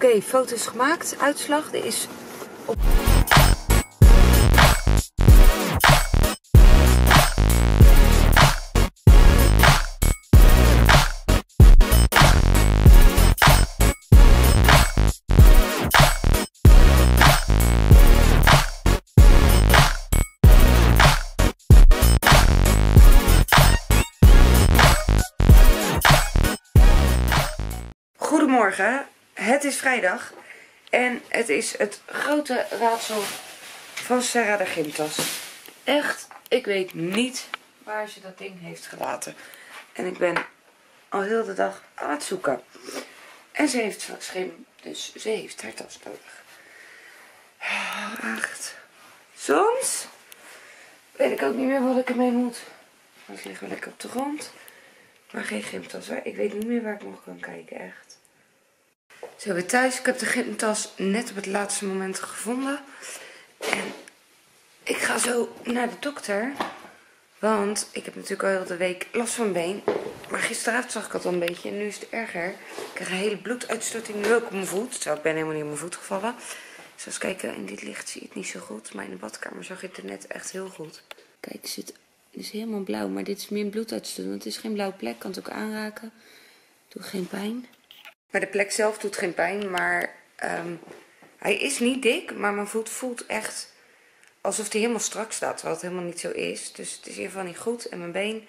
Oké, foto's gemaakt. Uitslag is op... Goedemorgen, het is vrijdag en het is het grote raadsel van Sarah de gymtas. Echt, ik weet niet waar ze dat ding heeft gelaten. En ik ben al heel de dag aan het zoeken. En ze heeft schim, dus ze heeft haar tas nodig. Echt. Soms weet ik ook niet meer wat ik ermee moet. Dan liggen we lekker op de grond. Maar geen gymtas hoor. Ik weet niet meer waar ik nog kan kijken, echt. Zo, weer thuis. Ik heb de gymtas net op het laatste moment gevonden. En ik ga zo naar de dokter. Want ik heb natuurlijk al heel de week last van mijn been. Maar gisteravond zag ik het al een beetje en nu is het erger. Ik krijg een hele bloeduitstorting nu ook op mijn voet. Zo, ik ben helemaal niet op mijn voet gevallen. Zoals kijken, in dit licht zie je het niet zo goed. Maar in de badkamer zag je het er net echt heel goed. Kijk, het is helemaal blauw. Maar dit is meer een bloeduitstorting. Het is geen blauwe plek. Ik kan het ook aanraken. Doet geen pijn. Maar de plek zelf doet geen pijn. Maar hij is niet dik. Maar mijn voet voelt echt alsof hij helemaal strak staat. Terwijl het helemaal niet zo is. Dus het is in ieder geval niet goed. En mijn been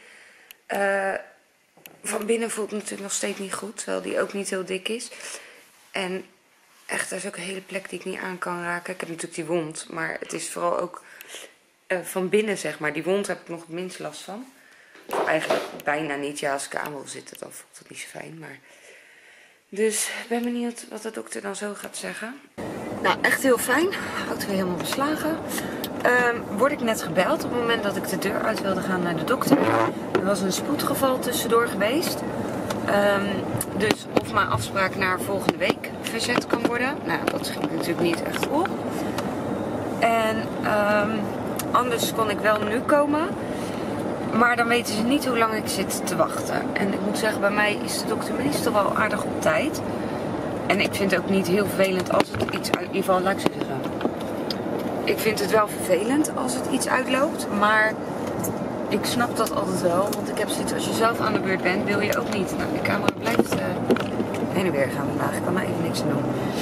van binnen voelt natuurlijk nog steeds niet goed. Terwijl die ook niet heel dik is. En echt, er is ook een hele plek die ik niet aan kan raken. Ik heb natuurlijk die wond. Maar het is vooral ook van binnen, zeg maar. Die wond heb ik nog het minst last van. Of eigenlijk bijna niet. Ja, als ik aan wil zitten, dan voelt het niet zo fijn. Maar... Dus ik ben benieuwd wat de dokter dan zo gaat zeggen. Nou, echt heel fijn. Houdt weer helemaal beslagen. Word ik net gebeld op het moment dat ik de deur uit wilde gaan naar de dokter. Er was een spoedgeval tussendoor geweest. Dus of mijn afspraak naar volgende week verzet kan worden. Nou, dat schiet natuurlijk niet echt op. En anders kon ik wel nu komen. Maar dan weten ze niet hoe lang ik zit te wachten. En ik moet zeggen, bij mij is de dokter meestal wel aardig op tijd. En ik vind het ook niet heel vervelend als het iets uit... In ieder geval, laat ik zo zeggen. Ik vind het wel vervelend als het iets uitloopt. Maar ik snap dat altijd wel. Want ik heb zoiets, als je zelf aan de beurt bent, wil je ook niet. Nou, de camera blijft heen en weer gaan vandaag. Ik kan er even niks aan doen.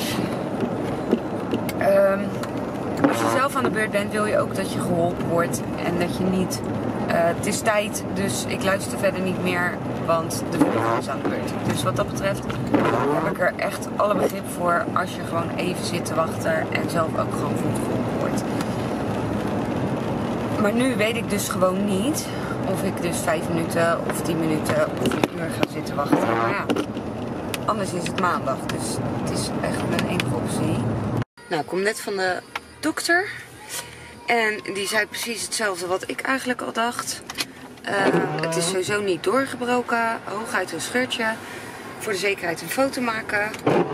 Als je zelf aan de beurt bent, wil je ook dat je geholpen wordt. En dat je niet... het is tijd, dus ik luister verder niet meer, want de volgende is aan de beurt. Dus wat dat betreft heb ik er echt alle begrip voor als je gewoon even zit te wachten en zelf ook gewoon goed geholpen wordt. Maar nu weet ik dus gewoon niet of ik dus 5 minuten of 10 minuten of een uur ga zitten wachten. Maar ja, anders is het maandag, dus het is echt mijn enige optie. Nou, ik kom net van de dokter. En die zei precies hetzelfde wat ik eigenlijk al dacht. Het is sowieso niet doorgebroken. Hooguit een scheurtje. Voor de zekerheid een foto maken.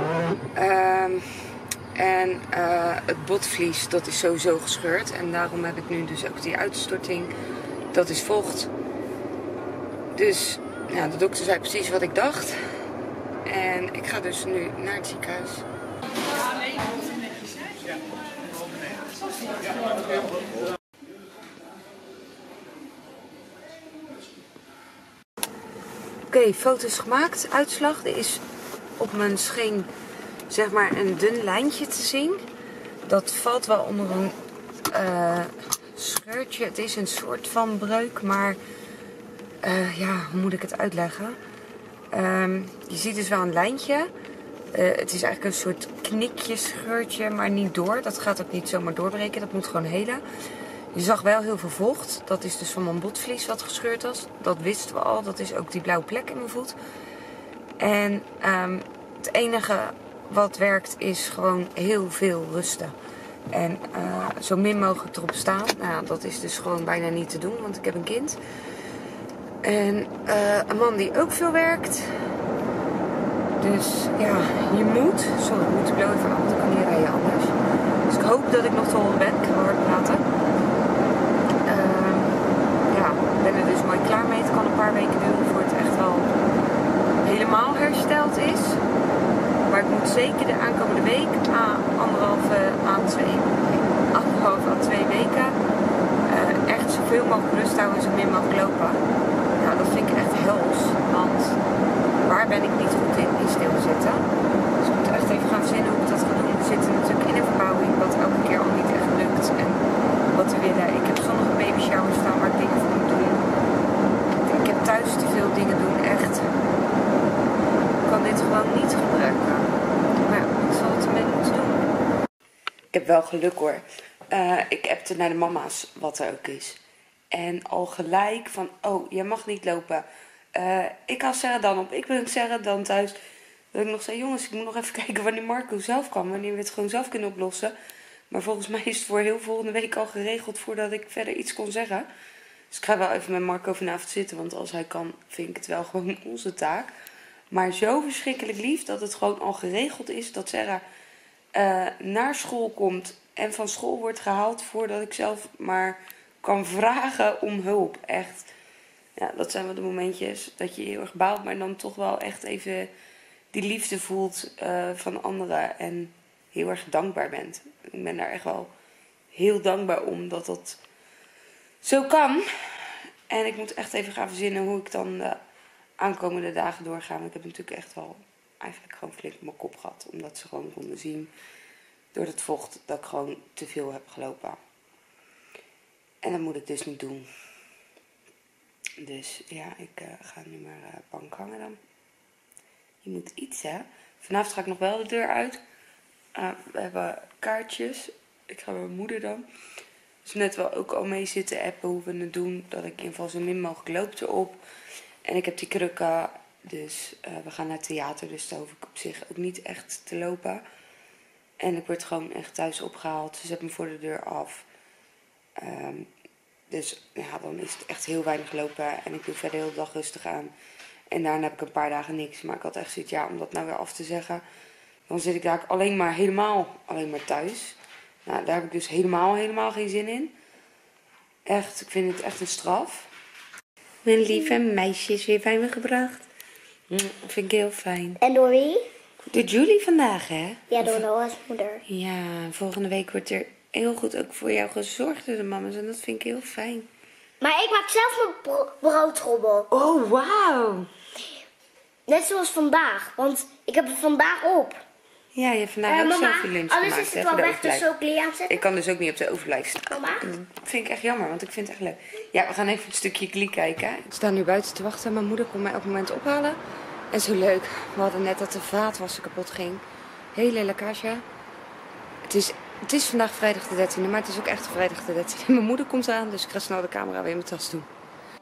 En het botvlies, dat is sowieso gescheurd. En daarom heb ik nu dus ook die uitstorting. Dat is vocht. Dus ja, de dokter zei precies wat ik dacht. En ik ga dus nu naar het ziekenhuis. Oké, foto's gemaakt. Uitslag. Er is op mijn scheen zeg maar een dun lijntje te zien. Dat valt wel onder een scheurtje. Het is een soort van breuk, maar ja, hoe moet ik het uitleggen? Je ziet dus wel een lijntje. Het is eigenlijk een soort knikje, scheurtje, maar niet door. Dat gaat ook niet zomaar doorbreken. Dat moet gewoon helen. Je zag wel heel veel vocht. Dat is dus van mijn botvlies wat gescheurd was. Dat wisten we al. Dat is ook die blauwe plek in mijn voet. En het enige wat werkt is gewoon heel veel rusten. En zo min mogelijk erop staan. Nou, dat is dus gewoon bijna niet te doen, want ik heb een kind. En een man die ook veel werkt. Dus ja, je moet. Sorry, ik moet de blow even aan, want ik kan niet rijden anders. Dus ik hoop dat ik nog te horen ben. Ik ga wel hard praten. Ja, ik ben er dus mooi klaar mee. Het kan een paar weken duren voor het echt wel helemaal hersteld is. Maar ik moet zeker de aankomende week, anderhalve à 2 weken, echt zoveel mogelijk rust houden, zo min mogelijk lopen. Nou, dat vind ik echt hels, want waar ben ik niet goed in stilzitten. Dus ik moet echt even gaan verzinnen hoe ik dat ga doen. We zitten natuurlijk in een verbouwing, wat elke keer al niet echt lukt. En wat we willen. Ik heb zondag een baby shower staan waar ik dingen voor moet doen. Ik heb thuis te veel dingen doen, echt. Ik kan dit gewoon niet gebruiken. Maar ja, ik zal het ermee moeten doen. Ik heb wel geluk hoor. Ik appte naar de mama's wat er ook is. En al gelijk van, oh, jij mag niet lopen. Ik haal Sarah dan op. Ik ben Sarah dan thuis. Dat ik nog zei, jongens, ik moet nog even kijken wanneer Marco zelf kan. Wanneer we het gewoon zelf kunnen oplossen. Maar volgens mij is het voor heel volgende week al geregeld voordat ik verder iets kon zeggen. Dus ik ga wel even met Marco vanavond zitten. Want als hij kan, vind ik het wel gewoon onze taak. Maar zo verschrikkelijk lief dat het gewoon al geregeld is dat Sarah naar school komt. En van school wordt gehaald voordat ik zelf maar kan vragen om hulp. Echt. Ja, dat zijn wel de momentjes dat je heel erg baalt, maar dan toch wel echt even die liefde voelt van anderen en heel erg dankbaar bent. Ik ben daar echt wel heel dankbaar om dat dat zo kan. En ik moet echt even gaan verzinnen hoe ik dan de aankomende dagen doorga. Want ik heb natuurlijk echt wel eigenlijk gewoon flink op mijn kop gehad. Omdat ze gewoon konden zien door het vocht dat ik gewoon te veel heb gelopen. En dat moet ik dus niet doen. Dus ja, ik ga nu maar bank hangen dan. Je moet iets, hè. Vanavond ga ik nog wel de deur uit. We hebben kaartjes. Ik ga met mijn moeder dan. Dus net wel ook al mee zitten appen hoe we het doen. Dat ik in ieder geval zo min mogelijk loop erop. En ik heb die krukken. Dus we gaan naar het theater. Dus daar hoef ik op zich ook niet echt te lopen. En ik word gewoon echt thuis opgehaald. Ze zetten me voor de deur af. Dus ja, dan is het echt heel weinig lopen. En ik doe verder de hele dag rustig aan. En daarna heb ik een paar dagen niks. Maar ik had echt zoiets, ja, om dat nou weer af te zeggen. Dan zit ik daar alleen maar thuis. Nou, daar heb ik dus helemaal geen zin in. Echt, ik vind het echt een straf. Mijn lieve meisje is weer bij me gebracht. Dat vind ik heel fijn. En door wie? Door Julie vandaag, hè? Ja, door Noah's moeder. Ja, volgende week wordt er heel goed ook voor jou gezorgd door de mama's. En dat vind ik heel fijn. Maar ik maak zelf mijn broodtrommel. Oh, wauw. Net zoals vandaag, want ik heb het vandaag op. Ja, je hebt vandaag ook mama, zelf je lunch alles gemaakt, is hè, het voor wel de weg, de overblijf. chocolie aanzetten. Ik kan dus ook niet op de overblijf staan. Mama? Dat vind ik echt jammer, want ik vind het echt leuk. Ja, we gaan even een stukje Glee kijken. Ik sta nu buiten te wachten. Mijn moeder komt mij op het moment ophalen. En zo leuk. We hadden net dat de vaatwasser kapot ging. Hele lekkage. Het is vandaag vrijdag de 13e, maar het is ook echt vrijdag de 13e. Mijn moeder komt eraan, dus ik ga snel de camera weer in mijn tas doen.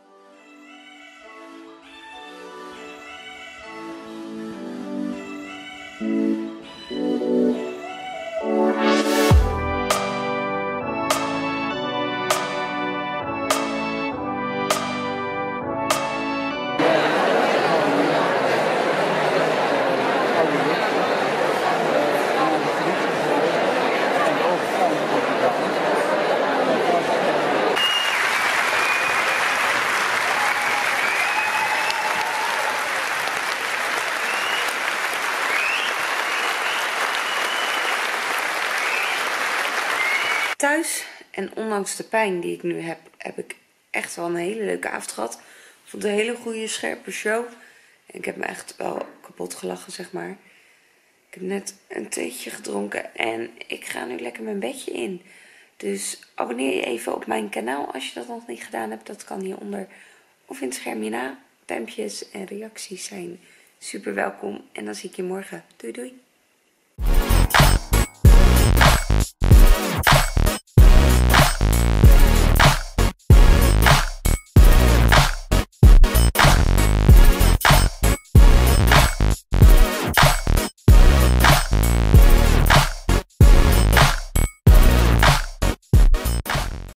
Thuis, en ondanks de pijn die ik nu heb, heb ik echt wel een hele leuke avond gehad. Ik vond het een hele goede, scherpe show. En ik heb me echt wel kapot gelachen, zeg maar. Ik heb net een theetje gedronken en ik ga nu lekker mijn bedje in. Dus abonneer je even op mijn kanaal als je dat nog niet gedaan hebt. Dat kan hieronder of in het scherm hierna. Duimpjes en reacties zijn super welkom. En dan zie ik je morgen. Doei doei.